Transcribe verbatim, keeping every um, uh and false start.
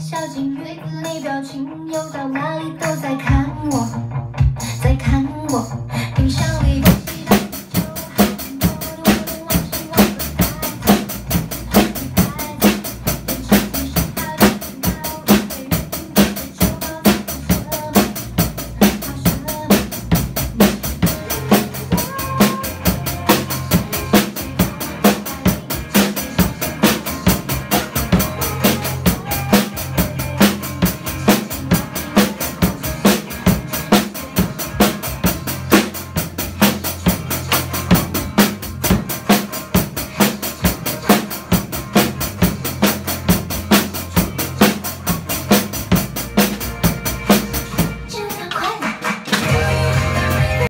小金鱼子里表情，游到哪里都在看我，在看我，冰箱。